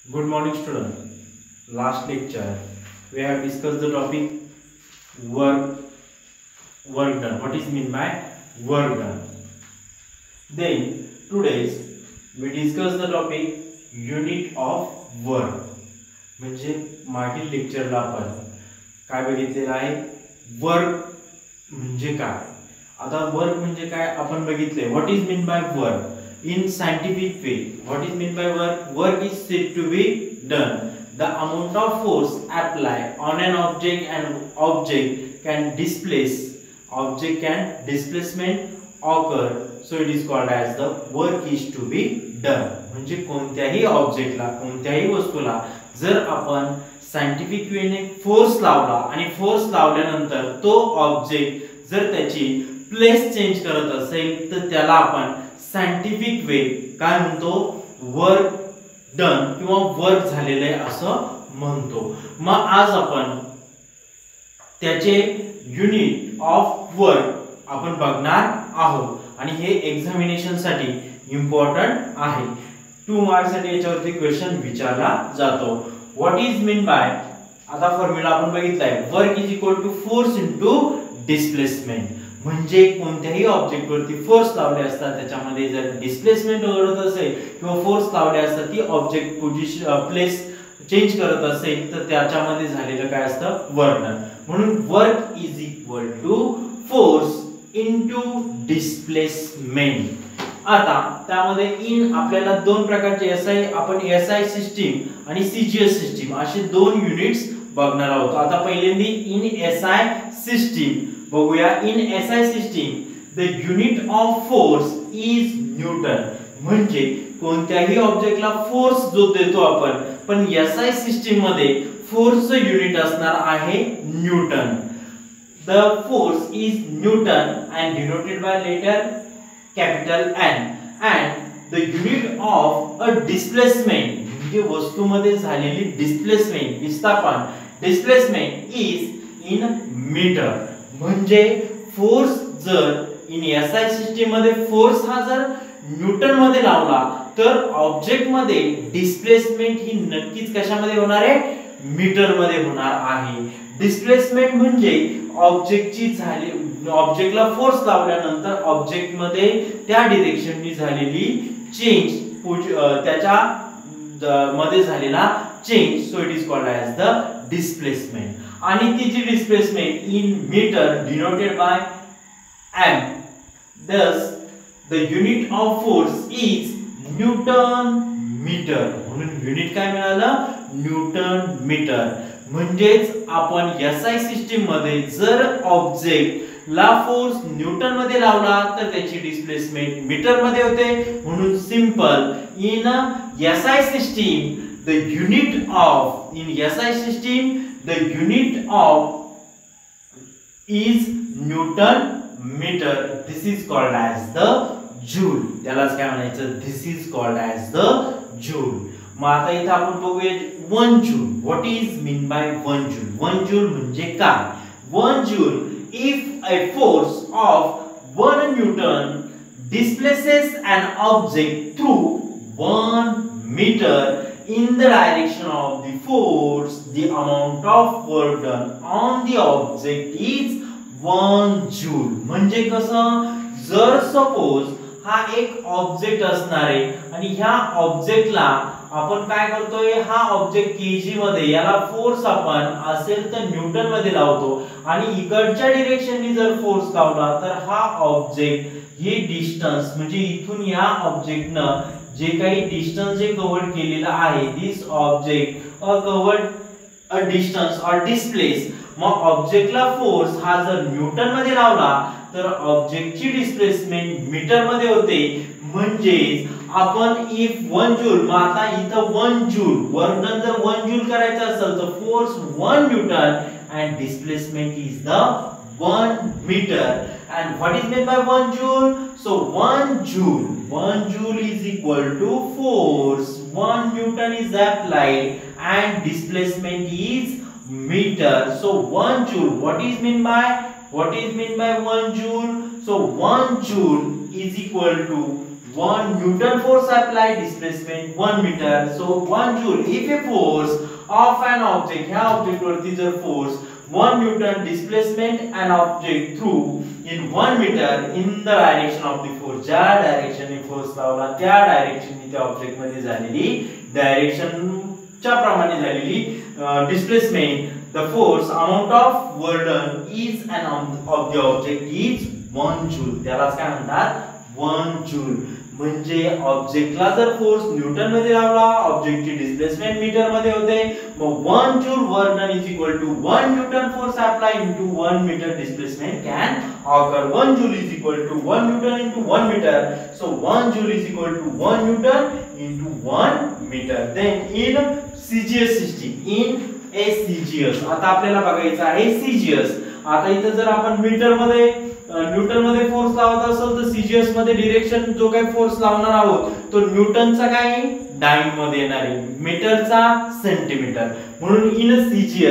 Good morning, student. Last lecture we have discussed the topic work done. What is mean by work done? Then today's we discuss the topic unit of work. म्हणजे मागील लेक्चरला आपण काय बघितलेलं आहे, work म्हणजे काय. आता work म्हणजे काय आपण बघितले. What is mean by work in scientific way? What is meant by work? Work is said to be done. The amount of force applied on an object and object can displace. Object can displacement occur. So it is called as the work is to be done. म्हणजे कोणत्याही ऑब्जेक्टला, कोणत्याही वस्तूला जर आपण scientific वेने force लावला आणि force लावल्यानंतर तो ऑब्जेक्ट जर त्याची प्लेस चेंज करत असेल तर त्याला आपण सायंटिफिक वे काय म्हणतो, वर्क डन किंवा वर्क झालेले असं म्हणतो. मग आज आपण त्याचे युनिट ऑफ वर्क आपण बघणार आहोत आणि हे एक्झामिनेशन साठी इम्पॉर्टंट आहे. 2 मार्क्स साठी याच्यावरती क्वेश्चन विचारला जातो. व्हॉट इज मीन बाय, आता फॉर्म्युला आपण बघितलाय, work is equal to force into displacement. म्हणजे कोणत्याही ऑब्जेक्ट वरती फोर्स लावले असतात त्याच्यामध्ये जर डिस्प्लेसमेंट होत असेल किंवा फोर्स लावले असतात ती ऑब्जेक्ट पोझिशन प्लेस चेंज करत असेल तर त्याच्यामध्ये झालेलं काय असतं, वर्क डन. म्हणून work is equal to force into displacement. आता त्यामध्ये इन आपल्याला दोन प्रकारचे एसआय, आपण एसआय सिस्टीम आणि सीजीएस सिस्टीम असे दोन युनिट्स बघणार आहोत. आता पहिल्यांदा इन एसआय सिस्टीम बघूया. In SI system the unit of force is newton. म्हणजे कोणत्याही ऑब्जेक्टला फोर्स जो देतो आपण, पण एसआय सिस्टीम मध्ये फोर्सचं युनिट असणार आहे newton. The force is newton and denoted by letter capital N. And the unit of a displacement म्हणजे वस्तूमध्ये झालेली डिस्प्लेसमेंट, विस्थापन, डिस्प्लेसमेंट इज इन मीटर. म्हणजे फोर्स जर इन एसआय सिस्टीम मध्ये फोर्स हा जर न्यूटन मध्ये लावला तर ऑब्जेक्ट मध्ये डिस्प्लेसमेंट ही नक्कीच कशामध्ये होणार आहे, मीटर मध्ये होणार आहे. डिस्प्लेसमेंट म्हणजे ऑब्जेक्टची झाली, ऑब्जेक्टला फोर्स लावल्यानंतर ऑब्जेक्ट मध्ये त्या डायरेक्शननी झालेली चेंज, त्याच्या मध्ये झालेला change. So it is called as the displacement. आणि ती जी displacement in metre denoted by m. thus the unit of force is newton metre. म्हणून युनिट काय मिळालं, न्यूटन मीटर. म्हणजेच आपण एसआय सिस्टीम मध्ये जर ऑब्जेक्ट ला फोर्स न्यूटन मध्ये लावला तर त्याची डिस्प्लेसमेंट मीटर मध्ये होते. म्हणून simple in SI system the unit of, in SI system the unit of is Newton meter. This is called as the joule. त्यालाच काय म्हणायचं, this is called as the joule. मग आता इथे आपण बघूया 1 joule. What is mean by 1 joule? 1 joule म्हणजे काय? 1 joule, if a force of 1 newton displaces an object through 1 meter in the direction of the force, the amount of work done on the object is 1 joule. म्हणजे कसं, जर suppose हा एक object असणार आहे आणि ह्या ऑब्जेक्टला आपण काय करतोय, हा ऑब्जेक्ट केजी मध्ये, याला फोर्स आपण असेल तर न्यूटन मध्ये लावतो आणि इकडच्या डायरेक्शननी जर फोर्स लावला तर हा ऑब्जेक्ट हे डिस्टन्स म्हणजे इथून या ऑब्जेक्टनं जे काही डिस्टन्स जे कव्हर केलेला आहे, this object covered a distance or displace. मग ऑब्जेक्टला फोर्स हा जर न्यूटन मध्ये लावला तर ऑब्जेक्टची डिस्प्लेसमेंट मीटर मध्ये होते. म्हणजे आपण इफ 1 जूल, मग आता इथं 1 जूल वर्क डन जर 1 जूल करायचं असेल तर force 1 newton and displacement is the 1 meter. And what is meant by 1 joule? So 1 joule is equal to force 1 newton is applied and displacement is meter. So 1 joule, what is meant by 1 joule? So 1 joule is equal to 1 Newton force applied, displacement 1 meter. So 1 joule. If a force of an object, ह्या object वरती जर force 1 Newton displacement an object through in 1 meter in the direction of the force, ज्या direction ने force लावला त्या direction ने त्या object मध्ये झालेली डायरेक्शन च्या प्रमाणे झालेली displacement, the force amount of work done is an of the object is 1 joule. त्यालाच काय म्हणतात 1 joule. म्हणजे ऑब्जेक्टला जर फोर्स न्यूटन मध्ये लावला, ऑब्जेक्टची डिस्प्लेसमेंट मीटर मध्ये होते, मग 1 joule work done is equal to 1 newton force applied into 1 meter displacement can occur. 1 joule is equal to 1 newton into 1 meter. So 1 joule is equal to 1 newton into 1 meter. Then in CGS system, in a CGS, आता आपल्याला बघायचं आहे CGS. आता इथे जर आपण metre मध्ये Newton मध्ये फोर्स लावत असेल तर सीजीएस मध्ये डायरेक्शन जो काही फोर्स लावणार आहोत तो न्यूटनचा काय डाइन मध्ये येणार आहे, मीटरचा सेंटीमीटर. म्हणून in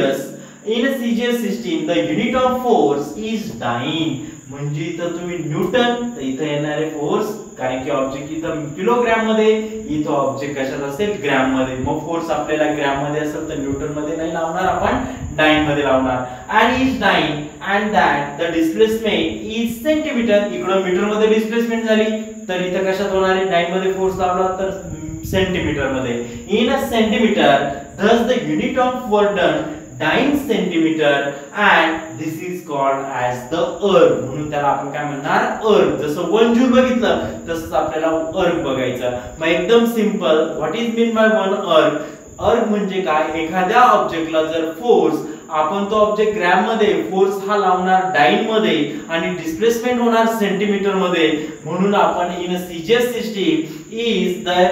CGS system the unit of force is dyne. म्हणजे इथं तुम्ही न्यूटन तर इथं येणारे फोर्स, कारण की ऑब्जेक्ट इथं किलोग्राम मध्ये, इथं ऑब्जेक्ट कशात असेल ग्रॅम मध्ये. मग फोर्स आपल्याला ग्रॅम मध्ये असेल तर न्यूटन मध्ये नाही लावणार, आपण डाइन मध्ये लावणार. and is dying and that the displacement is centimeter. इकडे मीटर मध्ये डिस्प्लेसमेंट झाली तर इथं कशात होणार आहे, डाइन मध्ये फोर्स लावला तर सेंटीमीटर मध्ये. In a centimeter thus the unit of work done dying centimeter and this is called as the erg. म्हणून त्याला आपण काय म्हणणार erg. जसं 1 जूल बघितलं तसंच आपल्याला erg बघायचं. मग एकदम simple, what is mean by 1 erg. erg म्हणजे काय, एखाद्या ऑब्जेक्टला जर फोर्स, आपण तो ऑब्जेक्ट ग्रॅम मध्ये, फोर्स हा लावणार डाइन मध्ये आणि डिस्प्लेसमेंट होणार सेंटीमीटर मध्ये. म्हणून आपण in CGS system is the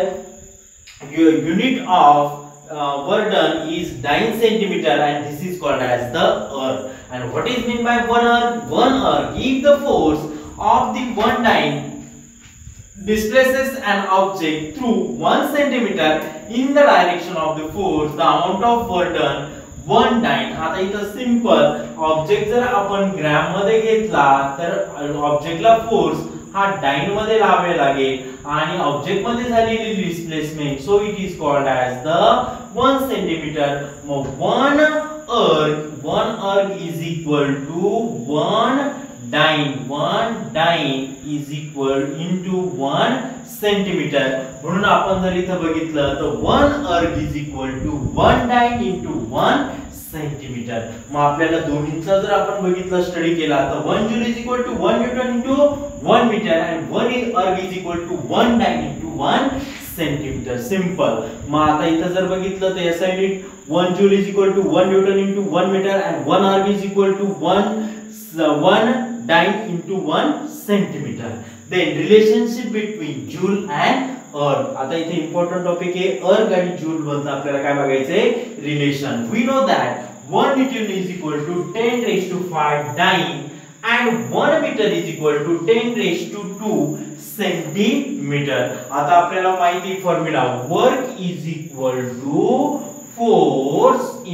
unit of work done is dyne centimeter and this is called as the erg. And what is mean by 1 erg? 1 erg, if the force of the one dyne displaces an object through 1 centimeter in the direction of the force, the amount of work done 1 dyne. आता इथं simple, object जर आपण gram मध्ये घेतला तर ऑब्जेक्टला force हा dine मध्ये लावावे लागेल आणि ऑब्जेक्ट मध्ये झालेली displacement, so it is called as the 1 centimeter. मग 1 erg is equal to 1 dyne is equal into 1 centimeter. म्हणून आपण जर इथं बघितलं तर 1 erg is equal to 1 dyne into 1 centimeter. मग आपल्याला दोन्हीचा जर आपण बघितलं, स्टडी केला तर 1 joule is equal to 1 newton into 1 meter and 1 erg is equal to 1 dyne into 1 centimeter. Simple. मग आता इथं जर बघितलं तर याचा unit 1 joule is equal to 1 newton into 1 meter and 1 erg is equal to 1 dyne into 1 centimeter. Then relationship between joule and erg. आता इथे important topic आहे erg आणि जूल बद्दल आपल्याला काय बघायचंय, relation. We know that 1 newton is equal to 10 raised to 5 dyne and 1 meter is equal to 10 raised to 2 centimeter. आता आपल्याला माहिती formula, work is equal to force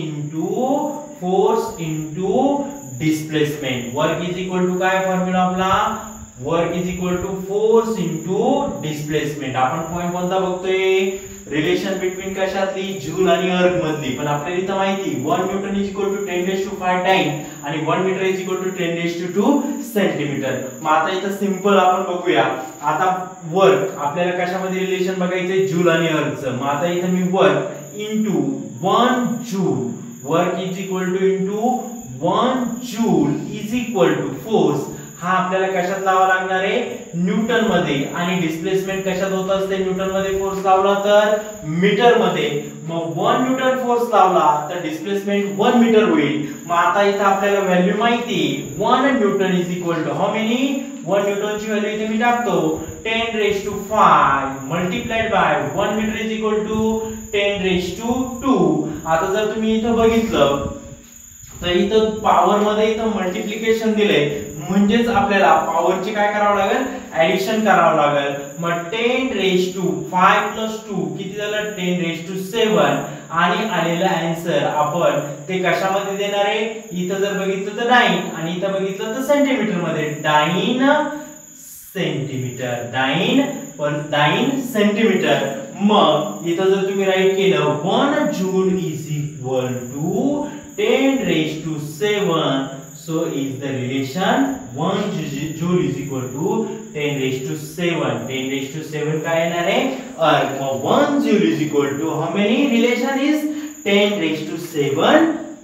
into displacement. Work is equal to काय formula आपला, work is equal to force into displacement. आपण point कोणता बघतोय, relation between कशातली, joule आणि erg मधली. पण आपल्याला इथं माहिती 1 newton is equal to 10 raised to 5 dyne आणि 1 meter is equal to 10 raised to 2 centimeter. मग आता इथं सिंपल आपण बघूया. आता वर्क आपल्याला कशामध्ये रिलेशन बघायचंय, जूल आणि erg चं. मग आता इथं मी work into 1 joule, work is equal to into 1 joule is equal to force, हा आपल्याला कशात लावा लागणार आहे, न्यूटन मध्ये. आणि डिस्प्लेसमेंट कशात होत असते, न्यूटन मध्ये फोर्स लावला तर मीटर मध्ये. मग 1 न्यूटन फोर्स लावला तर डिस्प्लेसमेंट 1 मीटर होईल. मग आता इथे आपल्याला व्हॅल्यू माहिती, 1 newton is equal to how many, 1 न्यूटनची व्हॅल्यू इथे मी टाकतो 10 raised to 5 multiplied by 1 meter is equal to 10 raised to 2. आता जर तुम्ही इथं बघितलं तर इथं पॉवर मध्ये इथं मल्टिप्लिकेशन दिले, म्हणजेच आपल्याला पॉवरची काय करावं लागेल, ऍडिशन करावं लागेल. मग 10 raised to 5 plus 2 किती झालं, 10 raised to 7. आणि आलेला आन्सर आपण ते कशामध्ये देणार आहे, इथं जर बघितलं तर डाइन आणि इथं बघितलं तर सेंटीमीटर मध्ये. डाइन पण 9 सेंटीमीटर. मग इथं जर तुम्ही राईट केलं 1 joule is equal to 10 raised to 7. So is the relation 1 joule is equal to 10 raised to 7. 10 raised to 7 काय येणार आहे? 1 joule is equal to how many? Relation is 10 raised to 7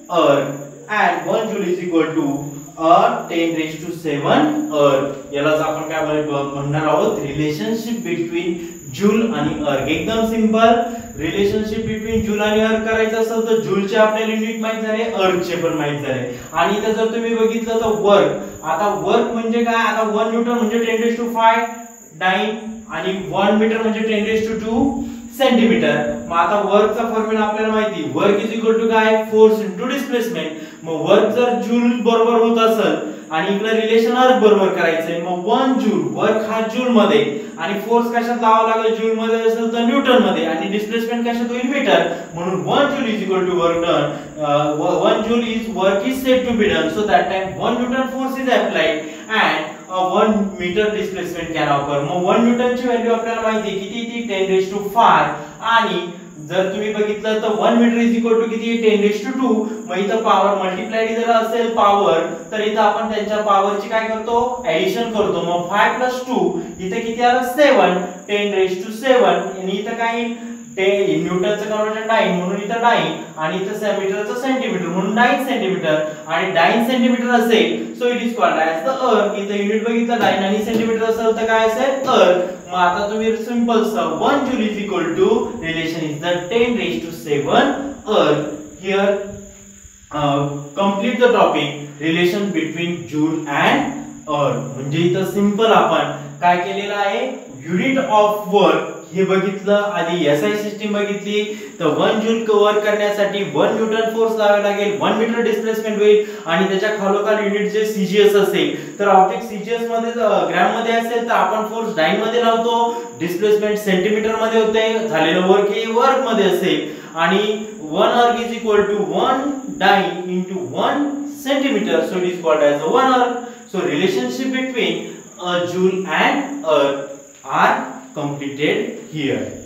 and 1 joule is equal to 10 raised to 7 यालाच आपण काय म्हणणार आहोत? Relationship between joule आणि अर्ग. एकदम सिंपल. रिलेशनशिप बिटवीन जूल आणि अर्ग करायचं असेल तर जूलचे आपल्याला युनिट माहित झाले, अर्गचे पण माहित झाले. आणि इथे जर तुम्ही बघितलं तर वर्क, आता वर्क म्हणजे काय? आता 1 न्यूटन म्हणजे 10 raised to 5 9 आणि 1 मीटर म्हणजे 10 raised to 2 सेंटीमीटर. मग आता वर्कचा फॉर्म्युला आपल्याला माहिती, वर्क इज इक्वल टू काय? Force into displacement. मग वर्क जर जूल बरोबर होत असेल आणि इकडे रिलेशन अर्ग बरोबर करायचंय, मग 1 जूल, वर्क हा जूल मध्ये आणि फोर्स कशात लावावा लागेल? जूल मध्ये असेल तर न्यूटन मध्ये आणि डिस्प्लेसमेंट कशात होईल? मीटर. म्हणून 1 joule is equal to work done. 1 joule is work is said to be done. So that time 1 newton force is applied and 1 meter displacement can occur. मग 1 न्यूटनची व्हॅल्यू आपल्याला माहिती आहे किती? ती 10 raised to 5 आणि जर तुम्ही बघितलं तर 1 मीटर इज इक्वल टू किती? 10 raised to 2. मग इथं पॉवर मल्टिप्लाइड जर असेल पॉवर तर इथं आपण त्यांच्या पॉवरची काय करतो? ऍडिशन करतो. मग 5 + 2 इथे किती आलं? 7. 10 raised to 7 आणि इथं काय? ते न्यूटनचं कन्वर्जन 9 म्हणून इथं 9 आणि इथं मीटरचं सेंटीमीटर म्हणून 9 सेंटीमीटर आणि 9 सेंटीमीटर असेल so it is called as the erg. इथं युनिट बघितलं 9 आणि सेंटीमीटर असेल तर काय असेल? अर्ग. मग आता तुम्ही simple 1 joule is equal to relation is the 10 raised to 7 erg. Here complete the topic relation between joule and erg. म्हणजे इथं सिंपल आपण काय केलेलं आहे? युनिट ऑफ वर्क हे बघितलं. आधी एसआय सिस्टीम बघितली तर 1 जूल कव्हर करण्यासाठी 1 न्यूटन फोर्स लावावा लागेल, 1 मीटर डिस्प्लेसमेंट होईल आणि त्याच्या खालोखाल युनिट जे सीजीएस असेल तर ऑब्जेक्ट सीजीएस मध्ये ग्रॅम मध्ये असेल तर आपण फोर्स डाइन मध्ये लावतो, डिस्प्लेसमेंट सेंटीमीटर मध्ये होते, झालेलं वर्क हे वर्क मध्ये असेल आणि 1 erg is equal to 1 dyne into 1 centimeter. So it is called as 1 erg. So relationship between a joule and earth are completed here.